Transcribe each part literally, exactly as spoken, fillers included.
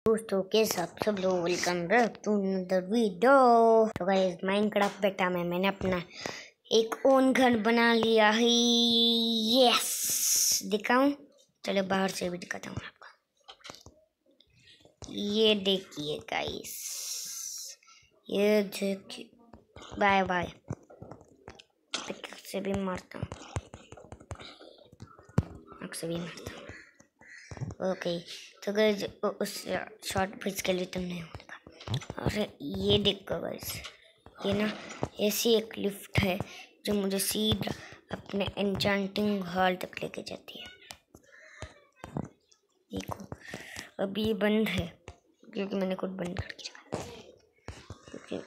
दोस्तों के साथ सब लोग welcome back to another video. तो गाइस माइनक्राफ्ट बेटा में मैंने अपना एक ओन घर बना लिया है। यस दिखाऊं, चलो बाहर से भी दिखाता हूँ आपको। ये देखिए गाइस, ये देखिए, बाय बाय से भी मारता हूँ, से भी मारता हूँ। ओके तो गाइस उस शॉर्ट ब्रिज के लिए तुमने होगा। और ये देखो गाइस, ये ना ऐसी एक लिफ्ट है जो मुझे सीधा अपने एन्चेंटिंग हॉल तक लेके जाती है। देखो अभी ये बंद है क्योंकि मैंने खुद बंद करके रखा। क्योंकि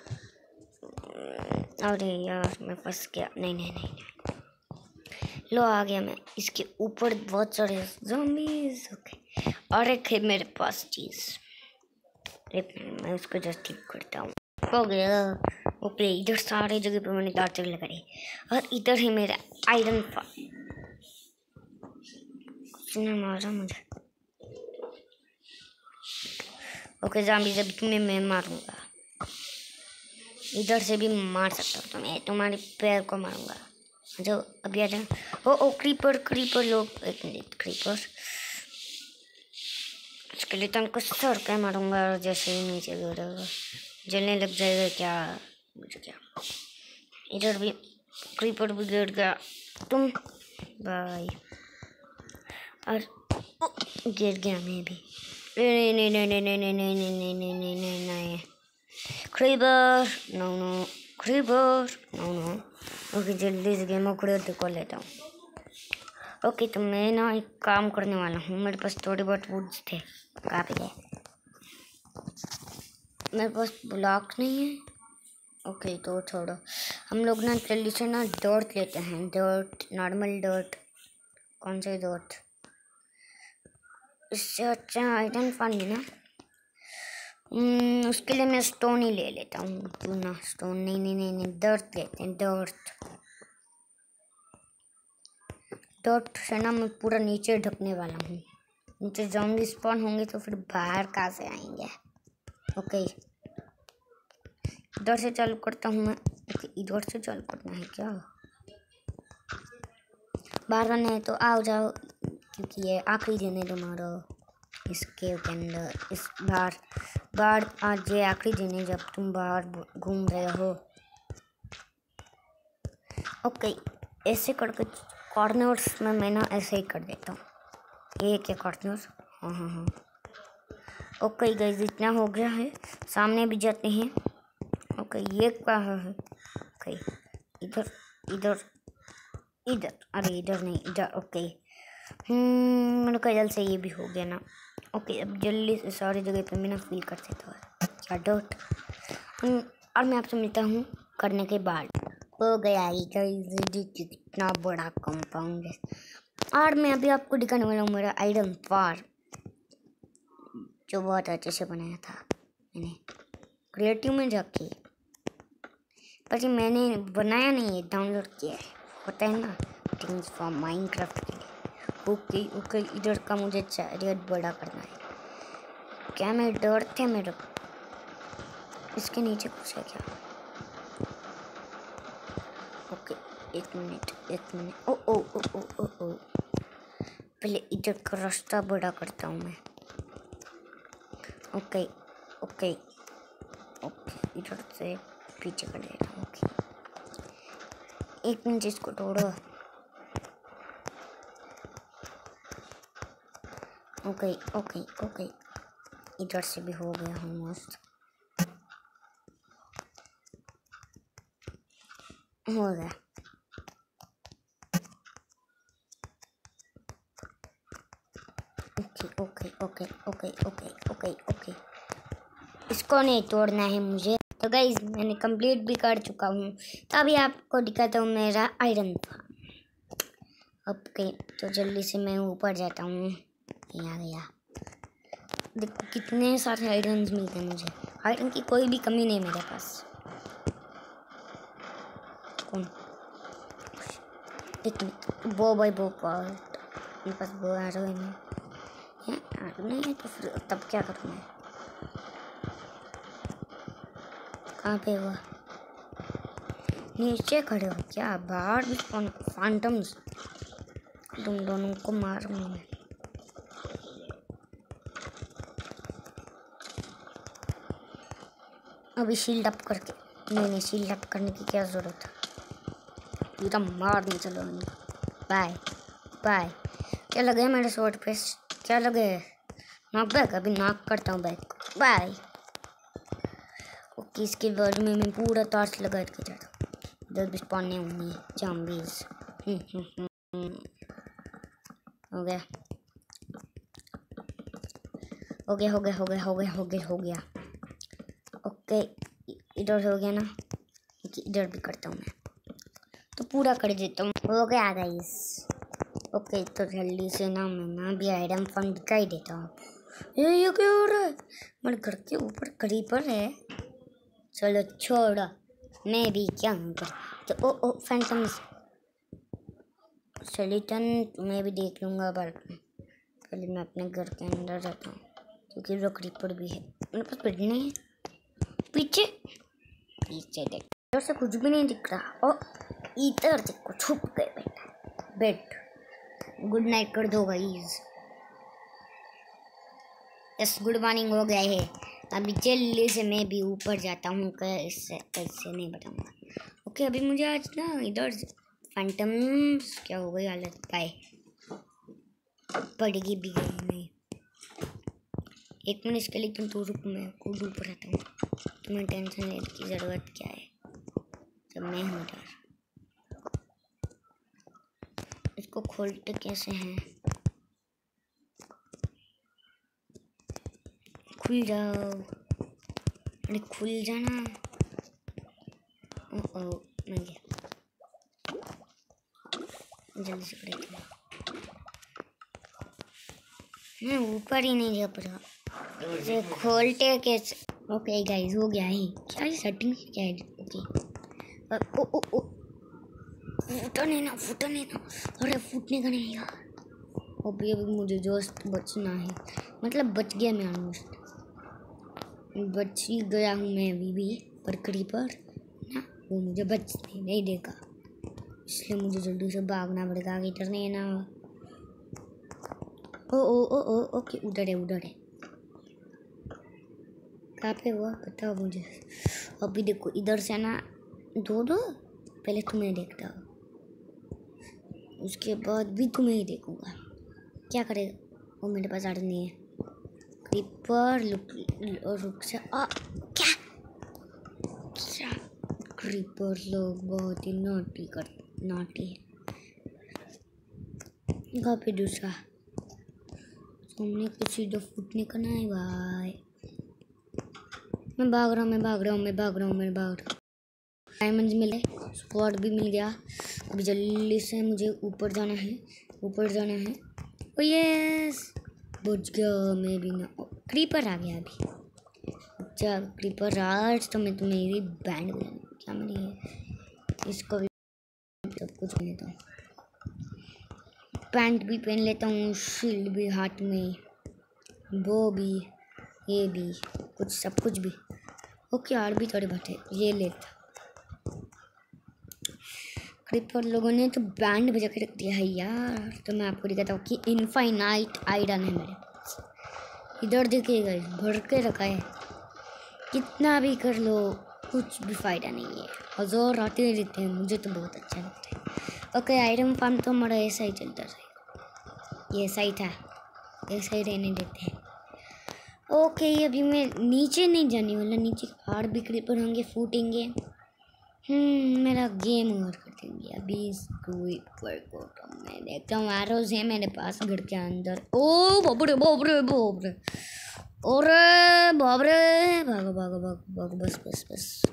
अरे यार मैं फंस गया। नहीं नहीं नहीं, नहीं। लो आ गया मैं। इसके ऊपर बहुत सारे ज़ॉम्बीज़। ओके और एक है मेरे पास चीज़, मैं उसको जस्ट ठीक करता हूँ। हो गया। ओके इधर सारे जगह पे मैंने टार्चर लगाई और इधर है मेरा आयरन फार्म। उसने मारा मुझे। ओके ज़ॉम्बी जब तुम्हें मैं मारूंगा, इधर से भी मार सकता हूँ तो मैं तुम्हारे पैर को मारूंगा। जो अभी आ जाए। ओ ओ क्रीपर क्रीपर लोग, एक मिनट क्रीपर इसके लिए तो सर क्या मारूंगा। जैसे ही नीचे गिरेगा जलने लग जाएगा क्या मुझे क्या। इधर भी क्रीपर भी गिर गया तुम बाय। और गिर गया मैं भी। नहीं नहीं नहीं नहीं नहीं नहीं नहीं नहीं नहीं नहीं नहीं नहीं creeper no no creeper no no. Okay जल्दी से गेम को कर लेता हूँ। ओके तो मैं ना एक काम करने वाला हूँ। मेरे पास थोड़े बहुत वुड्स थे, कहाँ पे गए? मेरे पास ब्लॉक नहीं है। ओके तो छोड़ो, हम लोग ना जल्दी से ना डर्ट लेते हैं। डर्ट नॉर्मल डर्ट, कौन से डर्ट, इससे अच्छा आयरन फार्म ना। उसके लिए मैं स्टोन ही ले लेता हूँ। तू ना स्टोन नहीं नहीं नहीं नहीं डर्ट लेते हैं। डर्ट डर्ट से ना मैं पूरा नीचे ढकने वाला हूँ। नीचे ज़ॉम्बी स्पॉन होंगे तो फिर बाहर कहाँ से आएंगे। ओके इधर से चालू करता हूँ मैं। ओके इधर से चालू करना है क्या? बाहर आना है तो आओ जाओ, क्योंकि ये आखिरी दिन है तुम्हारा इस केव के अंदर। इस बार बाहर आज ये आखिरी दिन है जब तुम बाहर घूम रहे हो। ओके ऐसे करके कॉर्नर्स में मैं ना ऐसे ही कर देता हूँ। ये क्या कॉर्नर्स? हाँ हाँ हाँ ओके गाइस इतना हो गया है। सामने भी जाते हैं। ओके ये क्या है? ओके इधर इधर इधर, अरे इधर नहीं इधर। ओके हम्म मेरे ख्याल से ये भी हो गया ना। ओके अब जल्दी से सारी जगह पे मैं ना फिल कर देता हूँ क्या डॉट। और मैं आपसे मिलता हूँ करने के बाद। हो गया कितना बड़ा कंपाउंड है। और मैं अभी आपको दिखाने वाला हूँ मेरा आयरन फार्म, जो बहुत अच्छे से बनाया था मैंने क्रिएटिव में जाके। पर मैंने बनाया नहीं है, डाउनलोड किया है। होता है ना थिंग्स फॉर माइनक्राफ्ट के लिए। ओके ओके इधर का मुझे चैरियट बड़ा करना है। क्या मैं डर थे मेरे इसके नीचे कुछ है क्या? ओके एक मिनट एक मिनट ओ ओ ओ ओ ओ ओ पहले इधर का रास्ता बड़ा करता हूँ मैं। ओके ओके ओके इधर से पीछे कर देता हूँ। ओके एक मिनट इसको तोड़ो। ओके ओके ओके इधर से भी हो गया हूँ मस्त। हो गया। Okay okay okay okay okay okay okay इसको नहीं तोड़ना है मुझे। तो गाइस मैंने कंप्लीट भी कर चुका हूँ। तो अभी आपको दिखाता हूँ मेरा आयरन फार्म। ओके तो जल्दी से मैं ऊपर जाता हूँ। यहाँ गया। देखो कितने सारे आयरन मिलते हैं मुझे। आयरन की कोई भी कमी नहीं मेरे पास। कौन एक मिनट वो भाई वो पार्ट मेरे पास वो आ रहा है नहीं है तो फिर तब क्या करूँ मैं? कहाँ पे हुआ? नीचे खड़े हो क्या? बाहर भी फैंटम्स, तुम दोनों को मारूंगा मैं। अभी शील्ड अप करके, नहीं नहीं शील्ड अप करने की क्या जरूरत है, पूरा मार नहीं। चलो बाय बाय। क्या लगे मेरे शॉर्ट पे? क्या लगे? नॉक बैक, अभी नॉक करता हूँ बैक। बाय। ओके, इसके बाद में मैं पूरा टॉर्च लगा के जाता हूँ। इधर भी स्पॉन नहीं होंगे ज़ॉम्बीज़। हो गया हो गया हो गया हो गया हो गया हो गया हो गया ओके, इधर हो गया ना, इधर भी करता हूँ मैं, तो पूरा कर देता हूँ। हो गया गाइस। ओके, तो जल्दी से ना मैं ना भी आइटम फंड दिखाई देता हूँ। ये ये क्या हो रहा है? मेरे घर के ऊपर क्रीपर है। चलो छोड़ो, मैं भी क्या कर, तो ओ ओ फैंटम्स स्केलेटन मैं भी देख लूँगा, पर पहले मैं अपने घर के अंदर जाता हूँ क्योंकि वो क्रीपर भी है। मेरे पास बेड नहीं है। पीछे पीछे देख, इधर से कुछ भी नहीं दिख रहा। ओ इधर देखो, छुप गए बेटा। बेड गुड नाइट कर दो गाइस। यस, गुड मॉर्निंग हो गया है। अभी जल्दी से मैं भी ऊपर जाता हूँ, कैसे कैसे नहीं बताऊँगा। ओके, अभी मुझे आज ना इधर फैंटम्स क्या हो गई हालत, पाए पड़ेगी भी गई नहीं। एक मिनट इसके लिए तो रुक, मैं खुद ऊपर आता हूँ। तुम्हें टेंशन लेने की ज़रूरत क्या है जब मैं हूँ इधर। इसको खोलते कैसे हैं? खुल जाओ, अरे खुल जाना। ओ ओ मैं गया, जल्दी से पड़ेगा। मैं ऊपर ही नहीं जा पा, इसे खोलते कैसे? ओके गाइस, हो गया है। क्या ये सेटिंग क्या है? ओके, ओ ओ ओ फूटा नहीं ना, फूटा नहीं ना, अरे फूटने का नहीं यार। अभी अभी मुझे जस्ट बचना है, मतलब बच गया मैं, ऑलमोस्ट बच ही गया हूँ मैं अभी भी। पर क्रीपर ना वो मुझे बचने नहीं देगा, इसलिए मुझे जल्दी से भागना पड़ेगा। इधर नहीं है ना। ओ ओ ओ ओ ओके, उधर है उधर है। कहाँ पे हुआ बताओ मुझे। अभी देखो इधर से ना दो दो, पहले तुम्हें देखता हूँ, उसके बाद भी तुम्हें ही देखूंगा। क्या करेगा वो? मेरे पास आड़ नहीं है। क्रीपर लुक रुक से आ, क्या क्या क्रीपर लोग बहुत ही नोटी कर नोटी है। कहाँ पे दूसरा? सामने किसी दो फुटने का नहीं भाई। मैं भाग रहा हूँ मैं भाग रहा हूँ मैं भाग रहा हूँ मैं भाग रहा हूँ। डायमंड्स मिले, स्क्वाड भी मिल गया। अभी जल्दी से मुझे ऊपर जाना है, ऊपर जाना है। ओ यस, बच गया मैं भी ना। क्रीपर आ गया अभी। अच्छा क्रीपर आज तो मैं तुम्हें भी बैंड क्या मेरी इसको भी सब कुछ पहन लेता हूँ, पैंट भी पहन लेता हूँ, शील्ड भी हाथ में, वो भी, ये भी, कुछ सब कुछ भी। ओके, और भी थोड़े बहुत है, ये लेता। क्रीपर लोगों ने तो बैंड बजा के रख दिया है यार। तो मैं आपको दिखाता हूँ कि इनफाइनाइट आयरन है मेरे पास। इधर देखिएगा, भर के रखा है, कितना भी कर लो कुछ भी फ़ायदा नहीं है। हज़ार आते रहते हैं, मुझे तो बहुत अच्छा लगता है। ओके, आयरन फार्म तो हमारा ऐसा ही चलता है, ये सही था, ऐसा ही रहने देते हैं। ओके, अभी मैं नीचे नहीं जाने वाला, नीचे और भी क्रीपर होंगे, फूटेंगे। हम्म मेरा गेम ओवर कर देंगे अभी इस क्रीपर को। तो मैं देखता हूँ आरोज है मेरे पास घर के अंदर। ओ बाबरे बाबरे बाबरे, अरे बाबरे, भागो भागो भागो भागो, बस बस बस।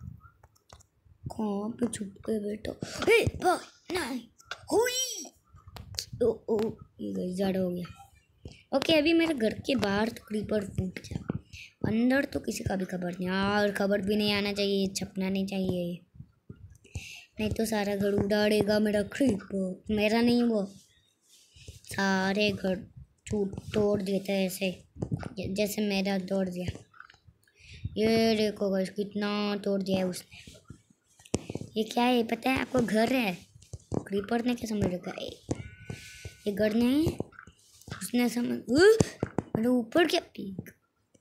कहाँ पे छुप गए बेटा? हे भाई नहीं हुई। ओ ओ ये गई, जड़ हो गया। ओके, अभी मेरे घर के बाहर तो क्रीपर फूट गया, अंदर तो किसी का भी खबर नहीं। और खबर भी नहीं आना चाहिए, छपना नहीं चाहिए, नहीं तो सारा घर उड़ाड़ेगा मेरा क्रीपर। मेरा नहीं, वो सारे घर छूट तोड़ देता है ऐसे, जैसे मेरा तोड़ दिया। ये देखो गाइस कितना तोड़ दिया है उसने। ये क्या है पता है आपको? घर है। क्रीपर ने क्या समझ रखा है? ये घर नहीं है, उसने समझ। मेरे ऊपर क्या पिग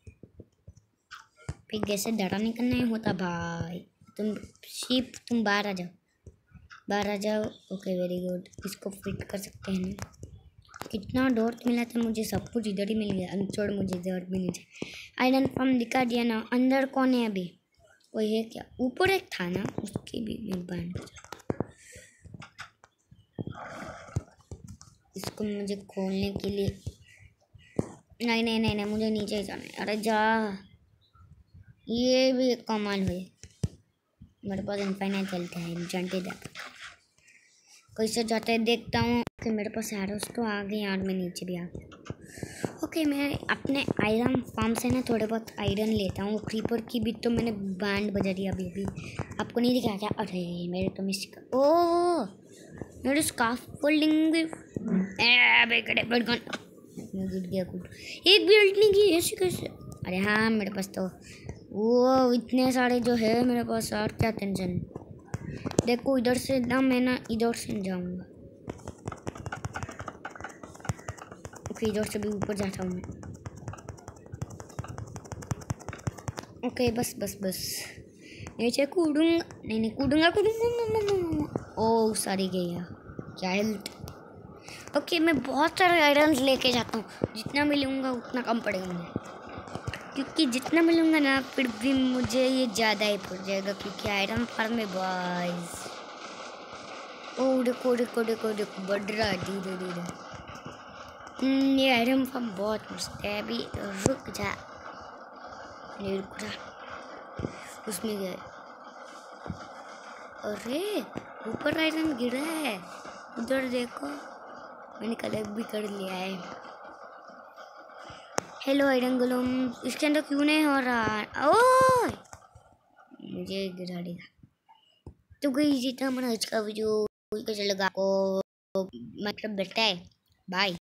पिग जैसे डराने का नहीं होता भाई। तुम शीप तुम बाहर आ जाओ, बाहर आ जाओ। Okay very good. इसको फिट कर सकते हैं ना? कितना डॉट मिला था मुझे, सब कुछ इधर ही मिल गया। अनचोड़ मुझे डॉट भी नहीं चाहिए। आयरन फॉर्म दिखा दिया ना। अंदर कौन है अभी? कोई है क्या? ऊपर एक था ना, उसकी भी मैं बैंड। इसको मुझे खोलने के लिए नहीं नहीं नहीं नहीं मुझे नीचे ही जाना है। अरे जा, ये भी एक कमाल हुई। मेरे पास इनफाइनाइट चलता है जानते जाता कैसे जाते हैं देखता हूँ। कि मेरे पास एरोस तो आ गए यार, मैं नीचे भी आ गया। ओके मैं अपने आयरन फार्म से ना थोड़े बहुत आयरन लेता हूँ। क्रीपर की भी तो मैंने बैंड बजा दिया अभी अभी, आपको नहीं दिखाया क्या? अरे मेरे तो मिस ओ मेरे स्कार्फ फोल्डिंग भी गिर गया कुछ। एक भी अल्ट नहीं की ऐसे कैसे? अरे हाँ मेरे पास तो वो इतने सारे जो है मेरे पास, और क्या टेंशन। देखो इधर से ना मैं ना इधर से जाऊंगा। ओके इधर से भी ऊपर जाता हूँ मैं। ओके बस बस बस नीचे कूदूंगा। नहीं नहीं कूदूंगा कूदूंगा। ओ सारी गई क्या हेल्थ। ओके मैं बहुत सारे आयरन लेके जाता हूँ। जितना मिलूंगा उतना कम पड़ेगा मुझे, क्योंकि जितना मिलूंगा ना फिर भी मुझे ये ज़्यादा ही पड़ जाएगा, क्योंकि आयरन फार्म में बॉयज। ओ देखो देखो देखो देखो बढ़ रहा है धीरे धीरे। ये आयरन फार्म बहुत मस्त है। अभी रुक जा, नहीं रुक जा, उसमें गए। अरे ऊपर आयरन गिरा है, उधर देखो। मैंने कलेक्ट भी कर लिया है। हेलो आयरन गोलम, इसके अंदर क्यों नहीं हो रहा? ओ मुझे गिरा दिया। तो गई जीता हमारा आज का वीडियो कैसे लगा आपको? मतलब बेटा है बाय।